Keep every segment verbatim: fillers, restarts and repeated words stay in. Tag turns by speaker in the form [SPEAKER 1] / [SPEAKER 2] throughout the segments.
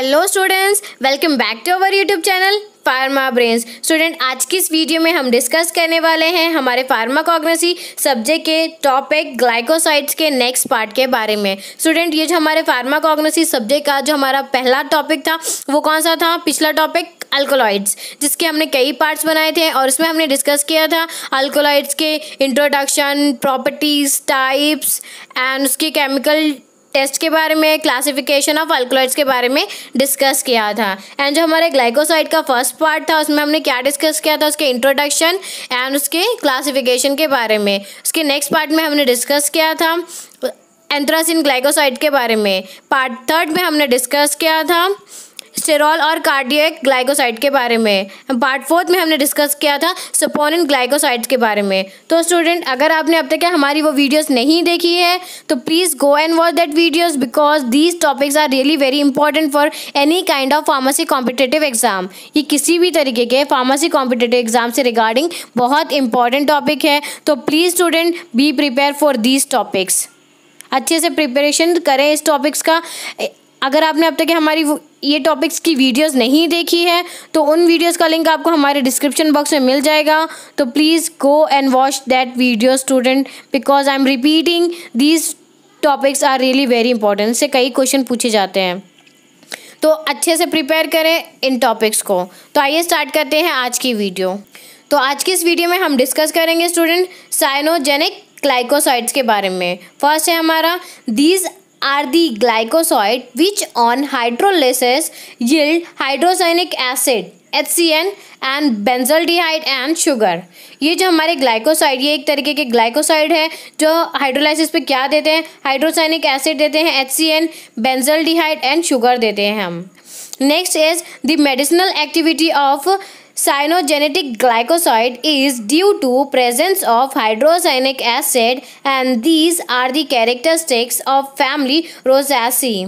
[SPEAKER 1] Hello students, welcome back to our YouTube channel Pharma Brains. Student, आज की इस video में हम डिस्कस करने वाले हैं हमारे फार्माकोग्नोसी सब्जेक्ट के टॉपिक ग्लाइकोसाइड्स के नेक्स्ट पार्ट के बारे में। स्टूडेंट, ये जो हमारे फार्माकोग्नोसी सब्जेक्ट का जो हमारा पहला टॉपिक था वो कौन सा था? पिछला टॉपिक अल्कोलॉइड्स, जिसके हमने कई पार्ट्स बनाए थे और इसमें हमने डिस्कस किया था अल्कोलॉइड्स के इंट्रोडक्शन, प्रॉपर्टीज, टाइप्स एंड उसके केमिकल टेस्ट के बारे में, क्लासिफिकेशन ऑफ अल्कोलॉइड्स के बारे में डिस्कस किया था। एंड जो हमारे ग्लाइकोसाइड का फर्स्ट पार्ट था उसमें हमने क्या डिस्कस किया था? उसके इंट्रोडक्शन एंड उसके क्लासिफिकेशन के बारे में। उसके नेक्स्ट पार्ट में हमने डिस्कस किया था एंथ्रासिन ग्लाइकोसाइड के बारे में। पार्ट थर्ड में हमने डिस्कस किया था स्टेरॉल और कार्डियक ग्लाइकोसाइड के बारे में। पार्ट फोर्थ में हमने डिस्कस किया था सपोनिन ग्लाइकोसाइड्स के बारे में। तो स्टूडेंट, अगर आपने अब तक हमारी वो वीडियोस नहीं देखी है तो please go and watch that videos because these topics are really very important for any kind of pharmacy competitive exam. ये किसी भी तरीके के फार्मेसी कॉम्पिटिटिव एग्जाम से रिगार्डिंग बहुत इंपॉर्टेंट टॉपिक है। तो please student be prepare for these topics. अच्छे से प्रिपरेशन करें इस टॉपिक्स का। अगर आपने अब तक हमारी ये टॉपिक्स की वीडियोस नहीं देखी है तो उन वीडियोस का लिंक आपको हमारे डिस्क्रिप्शन बॉक्स में मिल जाएगा। तो please go and watch that video student because I am repeating these topics are really very important. इससे कई क्वेश्चन पूछे जाते हैं, तो अच्छे से प्रिपेयर करें इन टॉपिक्स को। तो आइए स्टार्ट करते हैं आज की वीडियो। तो आज की इस वीडियो में हम डिस्कस करेंगे स्टूडेंट साइनोजेनिक ग्लाइकोसाइड्स के बारे में। फर्स्ट है हमारा these are the glycoside which on hydrolysis yield hydrocyanuric acid H C n and benzaldehyde and sugar। ये जो हमारे ग्लाइकोसाइड, ये एक तरीके के ग्लाइकोसाइड है जो हाइड्रोलाइसिस पे क्या देते हैं? हाइड्रोसायनिक एसिड देते हैं, H C n, benzaldehyde and sugar देते हैं हम। Next is the medicinal activity of cyanogenetic glycoside is due to presence of hydrocyanic acid and these are the characteristics of family Rosaceae।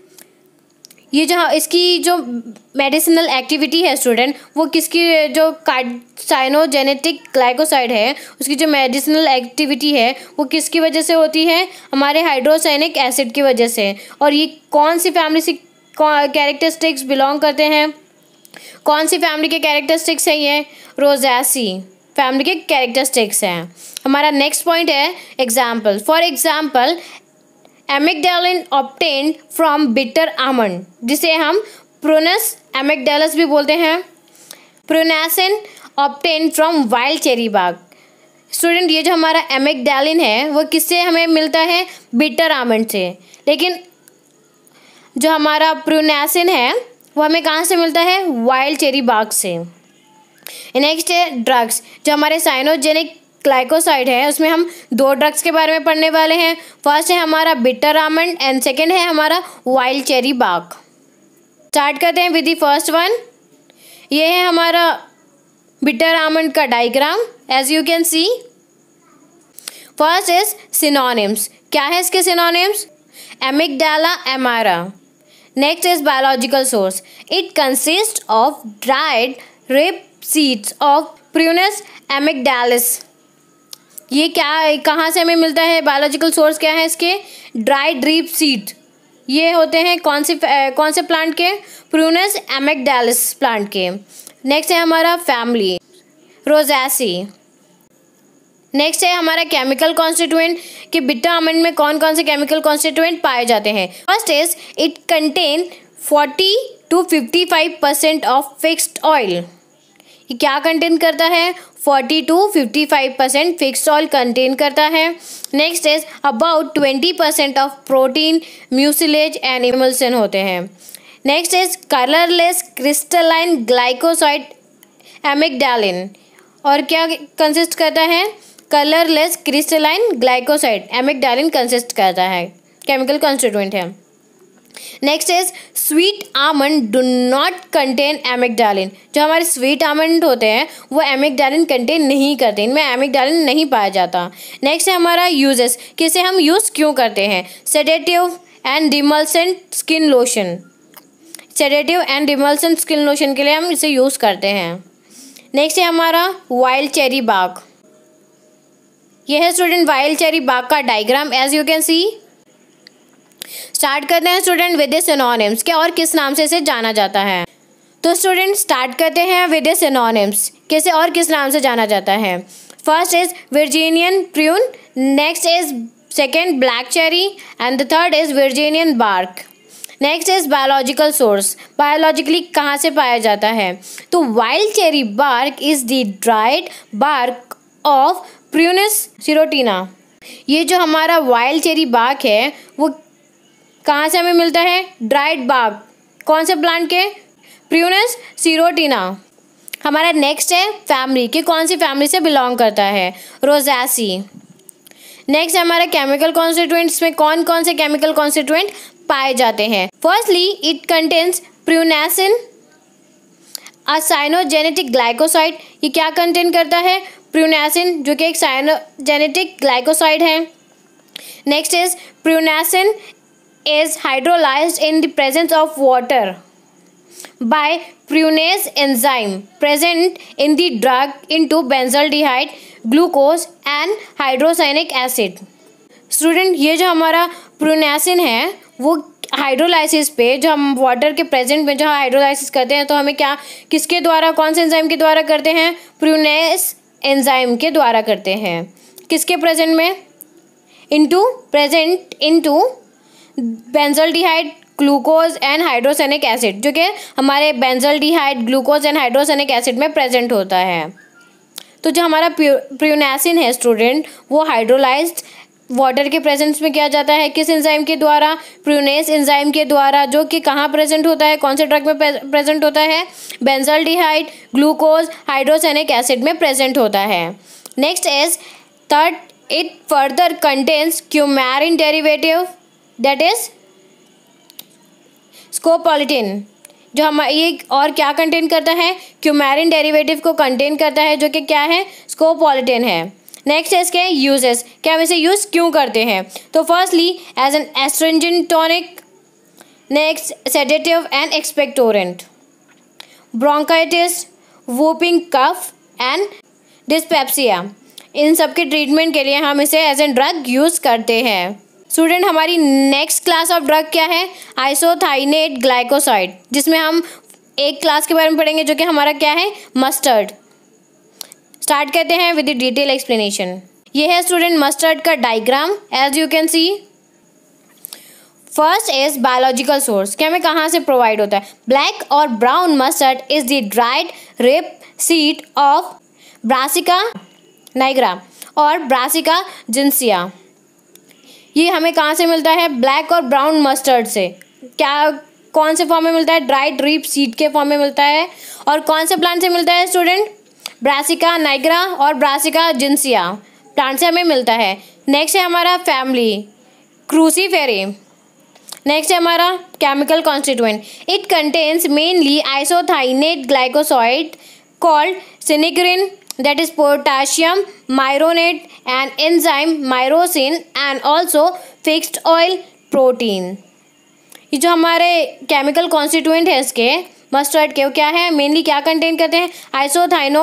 [SPEAKER 1] ये जो इसकी जो medicinal activity है student, वो किसकी, जो साइनोजेनेटिक ग्लाइकोसाइड है उसकी जो मेडिसिनल एक्टिविटी है वो किसकी वजह से होती है? हमारे हाइड्रोसायनिक एसिड की वजह से। और ये कौन सी फैमिली से कैरेक्टरिस्टिक्स बिलोंग करते हैं? कौन सी फैमिली के कैरेक्टरिस्टिक्स हैं? ये रोज़ेसी फैमिली के कैरेक्टरिस्टिक्स हैं। हमारा नेक्स्ट पॉइंट है example. For example amygdalin obtained from bitter almond, जिसे हम प्रूनस एमिग्डालस भी बोलते हैं। Prunasin obtained from wild cherry bark. Student, ये जो हमारा एमिग्डालिन है वो किससे हमें मिलता है? बिटर आमंड से। लेकिन जो हमारा प्रूनासिन है वो हमें कहाँ से मिलता है? वाइल्ड चेरी बाग से। नेक्स्ट है ड्रग्स। जो हमारे साइनोजेनिक ग्लाइकोसाइड है उसमें हम दो ड्रग्स के बारे में पढ़ने वाले हैं। फर्स्ट है हमारा बिटर आमंड एंड सेकेंड है हमारा वाइल्ड चेरी बाग। स्टार्ट करते हैं विद द फर्स्ट वन। ये है हमारा बिटर आमंड का diagram as you can see. First is synonyms. क्या है इसके synonyms? Amygdala amara. Next is biological source. It consists of dried rape seeds of Prunus amygdalis। ये क्या, कहाँ से हमें मिलता है? बायोलॉजिकल सोर्स क्या है इसके? Dried reap seed. ये होते हैं कौन से कौन से प्लांट के? प्रूनस एमिग्डालिस प्लांट के। नेक्स्ट है हमारा फैमिली रोज़ेसी। नेक्स्ट है हमारा केमिकल कॉन्स्टिट्यूएंट कि बिटर आमंड में कौन कौन से केमिकल कॉन्स्टिट्यूएंट पाए जाते हैं। First is it contain forty to fifty five percent of fixed oil. ये क्या कंटेन करता है? Forty to fifty five percent fixed oil contain करता है। Next is about twenty percent of protein, mucilage and emulsin होते हैं। Next is colourless crystalline glycoside amygdalin. और क्या कंसिस्ट करता है? Colourless crystalline glycoside amygdalin consist करता है, केमिकल कॉन्स्टिट्यूएंट है। Next is sweet almond do not contain amygdalin. जो हमारे स्वीट आमंड होते हैं वो एमिग्डालिन कंटेन नहीं करते, इनमें एमिग्डालिन नहीं पाया जाता। नेक्स्ट है हमारा यूजेस, किसे हम यूज़ क्यों करते हैं? Sedative and demulcent skin lotion. Sedative and demulcent skin lotion के लिए हम इसे यूज़ करते हैं। नेक्स्ट है हमारा वाइल्ड चेरी बाग। यह है स्टूडेंट वाइल्ड चेरी बाग का diagram as you can see. Start करते हैं स्टूडेंट विद द सिनोनिम्स, क्या और किस नाम से इसे जाना जाता है। तो स्टूडेंट स्टार्ट करते हैं विद द सिनोनिम्स, कैसे और किस नाम से जाना जाता है। First is Virginian prune, next is second black cherry and the third is Virginian bark. Next is biological source, biologically कहाँ से पाया जाता है। तो wild cherry bark is the dried bark of prunus serotina. ये जो हमारा वाइल्ड चेरी बार्क है वो कहाँ से हमें मिलता है, ड्राइड बार्क, कौन से प्लांट के, प्रूनस सीरोटिना। हमारा नेक्स्ट है फैमिली, कि कौन सी फैमिली से बिलोंग करता है, रोज़ेसी। नेक्स्ट है हमारा केमिकल कॉन्स्टिट्यूएंट्स में कौन कौन से केमिकल कॉन्स्टिट्यूएंट पाए जाते हैं। Firstly it contains prunasin a cyanogenetic glycoside, ये क्या कंटेन करता है, प्रूनेसिन, जो कि एक साइनोजेनेटिक ग्लाइकोसाइड है। Next is prunasin is hydrolysed in the presence of water by prunase enzyme present in the drug into benzaldehyde, glucose and hydrocyanuric acid। Student ये जो हमारा प्रूनेसिन है वो हाइड्रोलाइसिस पे, जो हम वाटर के प्रेजेंट में जो हाइड्रोलाइसिस करते हैं तो हमें क्या, किसके द्वारा, कौन से एंजाइम के द्वारा करते हैं, प्रूनेस एंजाइम के द्वारा करते हैं। किसके प्रेजेंट में, into present into benzaldehyde, glucose and hydrocyanic acid, जो कि हमारे benzaldehyde, glucose and hydrocyanic acid में प्रेजेंट होता है। तो जो हमारा प्रूनेसिन है स्टूडेंट वो हाइड्रोलाइज्ड वाटर के प्रेजेंस में किया जाता है, किस एंजाइम के द्वारा, प्रूनेस एंजाइम के द्वारा, जो कि कहाँ प्रेजेंट होता है, कौन से ड्रग में प्रेजेंट होता है, बेंजल्डिहाइड, ग्लूकोज, हाइड्रोसेनिक एसिड में प्रेजेंट होता है। Next is third, it further contains coumarin derivative that is scopoletin, जो हम ये और क्या कंटेन करता है, क्यूमेरिन डेरिवेटिव को कंटेन करता है, जो कि क्या है, स्कोपोलिटिन है। नेक्स्ट है इसके यूजेस, क्या हम इसे यूज़ क्यों करते हैं। तो firstly as an astringent tonic, next sedative and expectorant, bronchitis, whooping cough and dyspepsia, इन सब के ट्रीटमेंट के लिए हम इसे एज एन ड्रग यूज़ करते हैं। स्टूडेंट हमारी नेक्स्ट क्लास ऑफ ड्रग क्या है, आइसोथाइनेट ग्लाइकोसाइड, जिसमें हम एक क्लास के बारे में पढ़ेंगे जो कि हमारा क्या है, मस्टर्ड। स्टार्ट करते हैं विद द डिटेल एक्सप्लेनेशन। ये है स्टूडेंट मस्टर्ड का diagram, as you can see. First is biological source, कि हमें कहाँ से प्रोवाइड होता है। ब्लैक और brown mustard is the dried rape seed of Brassica nigra और ब्रासिका जिंसिया। ये हमें कहाँ से मिलता है, ब्लैक और ब्राउन मस्टर्ड से। क्या कौन से फॉर्म में मिलता है, ड्राइड रीप सीड के फॉर्म में मिलता है। और कौन से प्लांट से मिलता है स्टूडेंट, ब्रासिका नाइग्रा और ब्रासिका जिंसिया प्लांट से हमें मिलता है। नेक्स्ट है हमारा फैमिली, क्रूसीफेरी। नेक्स्ट है हमारा chemical constituent, it contains mainly isothiocyanate glycoside called sinigrin, that is potassium myronate and enzyme myrosin and also fixed oil protein। ये जो हमारे केमिकल कॉन्स्टिट्यूएंट है इसके मस्टर्ड के, वो क्या है, मेनली क्या कंटेन करते हैं, आइसोथाइनो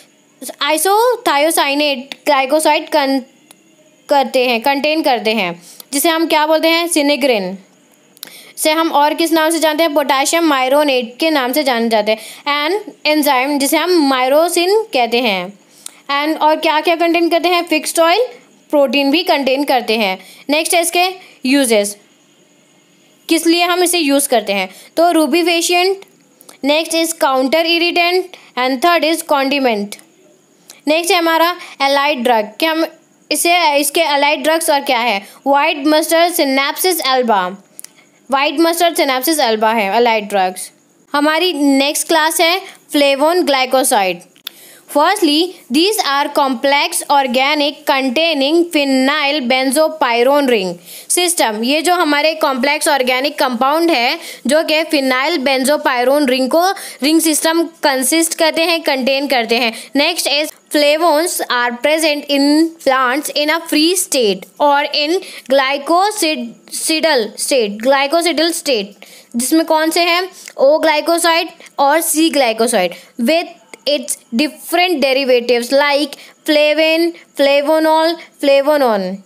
[SPEAKER 1] आइसोथायोसाइनेट ग्लाइकोसाइड करते हैं, कंटेन करते हैं, जिसे हम क्या बोलते हैं, सिनिग्रिन से हम और किस नाम से जानते हैं, पोटाशियम मायरोनेट के नाम से जाने जाते हैं। एंड एंजाइम जिसे हम मायरोसिन कहते हैं। एंड और क्या क्या कंटेन करते हैं, फिक्स्ड ऑयल प्रोटीन भी कंटेन करते हैं। नेक्स्ट है इसके यूजेस, किस लिए हम इसे यूज़ करते हैं। तो rubefacient, next is counter irritant and third is condiment. Next है हमारा एलाइड ड्रग, कि हम इसे इसके एलाइड ड्रग्स और क्या है, white mustard Sinapis alba, white mustard Sinapis alba है एलाइड ड्रग्स। हमारी नेक्स्ट क्लास है flavone glycoside. Firstly these are complex organic containing phenyl benzopyrone ring system. ये जो हमारे कॉम्प्लेक्स ऑर्गेनिक कंपाउंड है जो कि फिनाइल बेंजोपायरोन रिंग को रिंग सिस्टम कंसिस्ट करते हैं, कंटेन करते हैं। Next is flavones are present in plants in a free state और इन ग्लाइकोसिडल स्टेट, ग्लाइकोसिडल स्टेट जिसमें कौन से हैं, ओ ग्लाइकोसाइड और C glycoside with its different derivatives like flavin, flavonol, flavonone।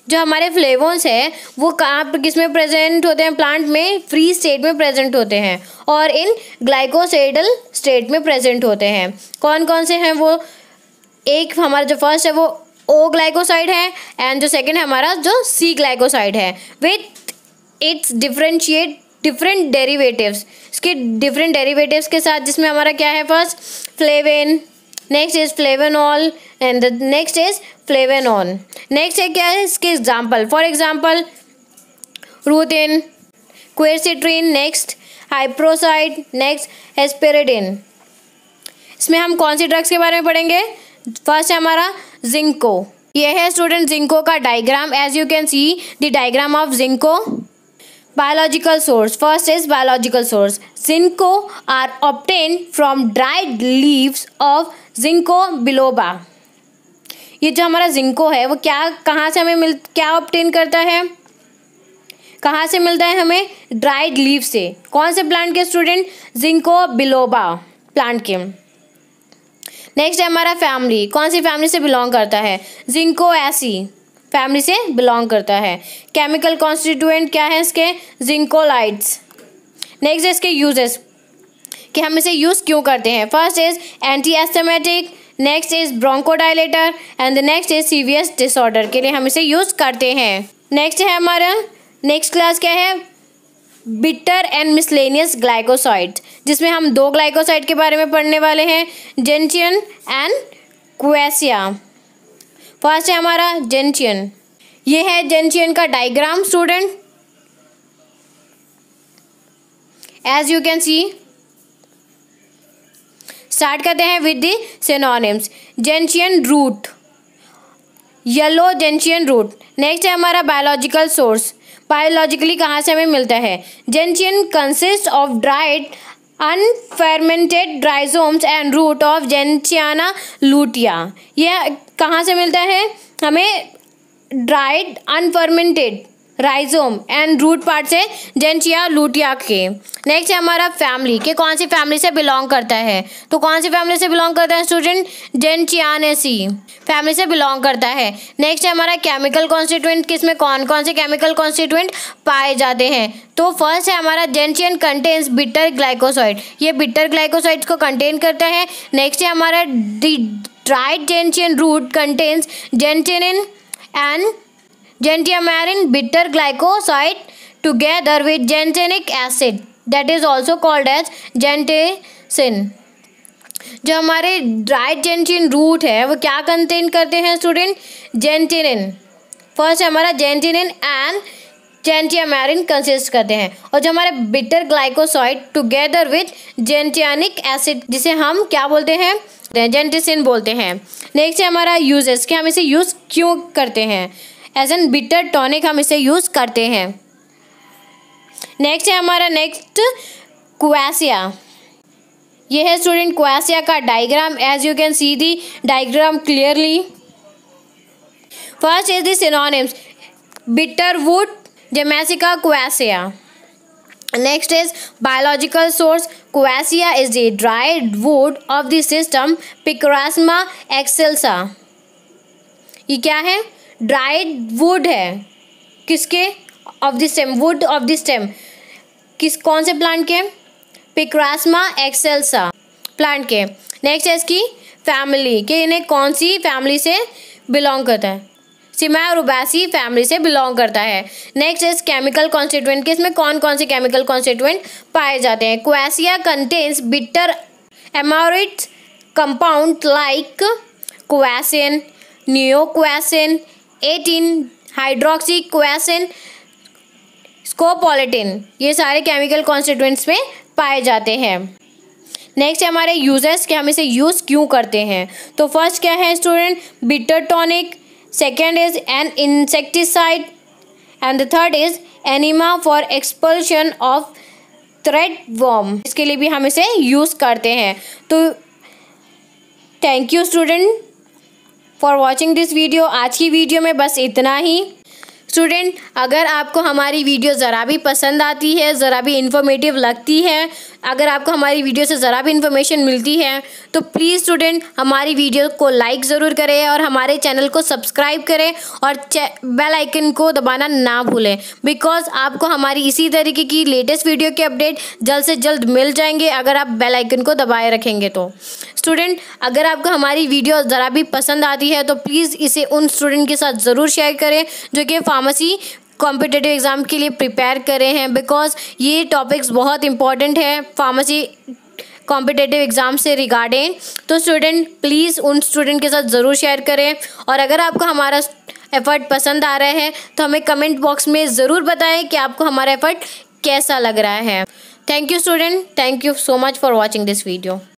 [SPEAKER 1] जो हमारे फ्लेवोन्स है वो कहाँ किस में प्रेजेंट होते हैं, प्लांट में फ्री स्टेट में प्रेजेंट होते हैं और इन ग्लाइकोसाइडल स्टेट में प्रेजेंट होते हैं। कौन कौन से हैं वो, एक हमारा जो फर्स्ट है वो ओ ग्लाइकोसाइड है एंड जो सेकंड है हमारा जो सी ग्लाइकोसाइड है with its differentiate different derivatives. इसके डिफरेंट डेरिवेटिव्स के साथ जिसमें हमारा क्या है, first flavone, next is flavonol and the next is flavanone. Next है क्या है इसके example, for example rutin, quercitrin, next hyperoside, next hesperidin. इसमें हम कौन सी ड्रग्स के बारे में पढ़ेंगे, फर्स्ट है हमारा जिंको। यह है स्टूडेंट जिंको का diagram, as you can see the diagram of ginkgo. Biological source, first is biological source. Ginkgo are obtained from dried leaves of Ginkgo biloba. ये जो हमारा जिंको है वो क्या कहाँ से हमें मिल क्या ऑब्टेन करता है, कहाँ से मिलता है हमें, ड्राइड लीव से। कौन से प्लांट के स्टूडेंट, जिंको बिलोबा प्लांट के। नेक्स्ट है हमारा फैमिली, कौन सी फैमिली से बिलोंग करता है, जिंकोएसी फैमिली से बिलोंग करता है। केमिकल कॉन्स्टिट्यूएंट क्या है इसके, जिंकोलाइड्स। नेक्स्ट है इसके यूजेस कि हम इसे यूज़ क्यों करते हैं, first is anti asthmatic, next is bronchodilator and the next is severe disorder के लिए हम इसे यूज़ करते हैं। नेक्स्ट है हमारा नेक्स्ट क्लास क्या है, बिटर एंड मिसलेनियस ग्लाइकोसाइड, जिसमें हम दो ग्लाइकोसाइड के बारे में पढ़ने वाले हैं, जेंटियन एंड क्वेसिया। फर्स्ट है हमारा जेंटियन, ये है जेंटियन का diagram student, as you can see. Start करते हैं with the synonyms, gentian root, yellow gentian root. Next है हमारा बायोलॉजिकल सोर्स, बायोलॉजिकली कहाँ से हमें मिलता है, gentian consist of dried unfermented rhizomes and root of Gentiana lutea. यह कहाँ से मिलता है हमें, dried unfermented rhizome and root part से जेंटिया लूटिया के। नेक्स्ट है हमारा फैमिली के कौन सी फैमिली से बिलोंग करता है, तो कौन सी फैमिली से बिलोंग करता है स्टूडेंट, जेंटियानेसी फैमिली से बिलोंग करता है। नेक्स्ट है हमारा केमिकल कॉन्स्टिट्यूएंट, किसमें कौन कौन से केमिकल कॉन्स्टिट्यूएंट पाए जाते हैं, तो फर्स्ट है हमारा जेंटियन कंटेन्स बिटर ग्लाइकोसाइड, ये बिटर ग्लाइकोसाइड्स को कंटेन करता है। नेक्स्ट है हमारा dried gentian root contains gentianin and gentiamine bitter glycoside together with gentinic acid that is also called as genticin। जो हमारे ड्राइड जेंटिन रूट है वो क्या कंटेन करते हैं स्टूडेंट, जेंटिनिन। फर्स्ट हमारा जेंटिनिन एंड जेंटियामेरिन कंसिस्ट करते हैं, और जो हमारे bitter glycoside together with gentianic acid जिसे हम क्या बोलते हैं, जेंटिसिन बोलते हैं। नेक्स्ट है हमारा यूजेस कि हम इसे यूज़ क्यों करते हैं, एज एन बिटर टॉनिक हम इसे यूज़ करते हैं। नेक्स्ट है हमारा नेक्स्ट क्वेसिया, ये है स्टूडेंट क्वेसिया का diagram, as you can see the diagram clearly. First is the synonyms, bitter wood Jamaica quassia. Next is biological source, Quassia is the dried wood of the system Picrasma excelsa। ये क्या है, dried wood है किसके, of the stem, wood of the stem, किस कौन से plant के, पिक्रास्मा excelsa plant के। नेक्स्ट है इसकी फैमिली कि इन्हें कौन सी फैमिली से बिलोंग करता है, सिमा रुबैसी फैमिली से बिलोंग करता है। नेक्स्ट इज केमिकल कॉन्स्टिट्यूएंट कि इसमें कौन कौन से केमिकल कॉन्स्टिट्यूएंट पाए जाते हैं, quassia contains bitter amaroid compound like quassin, neoquassin, eighteen hydroxy quassin, scopoletin, ये सारे केमिकल कॉन्स्टिट्यूएंट्स में पाए जाते हैं। नेक्स्ट है हमारे यूजेस कि हम इसे यूज़ क्यों करते हैं, तो फर्स्ट क्या है स्टूडेंट, bitter tonic, second is an insecticide and the third is enema for expulsion of thread worm, इसके लिए भी हम इसे यूज़ करते हैं। तो thank you student for watching this video. आज की वीडियो में बस इतना ही। स्टूडेंट अगर आपको हमारी वीडियो ज़रा भी पसंद आती है, ज़रा भी इंफॉर्मेटिव लगती है, अगर आपको हमारी वीडियो से ज़रा भी इन्फॉर्मेशन मिलती है तो प्लीज़ स्टूडेंट हमारी वीडियो को लाइक ज़रूर करें और हमारे चैनल को सब्सक्राइब करें और बेल आइकन को दबाना ना भूलें, बिकॉज आपको हमारी इसी तरीके की लेटेस्ट वीडियो के अपडेट जल्द से जल्द मिल जाएंगे अगर आप बेल आइकन को दबाए रखेंगे तो। स्टूडेंट अगर आपको हमारी वीडियो ज़रा भी पसंद आती है तो प्लीज़ इसे उन स्टूडेंट के साथ ज़रूर शेयर करें जो कि फार्मेसी कॉम्पिटिटिव एग्ज़ाम के लिए प्रिपेयर कर रहे हैं, बिकॉज ये टॉपिक्स बहुत इंपॉर्टेंट है फार्मेसी कॉम्पिटिटिव एग्ज़ाम से रिगार्डिंग। तो स्टूडेंट प्लीज़ उन स्टूडेंट के साथ ज़रूर शेयर करें और अगर आपको हमारा एफ़र्ट पसंद आ रहा है तो हमें कमेंट बॉक्स में ज़रूर बताएं कि आपको हमारा एफ़र्ट कैसा लग रहा है। Thank you student, thank you so much for watching this video.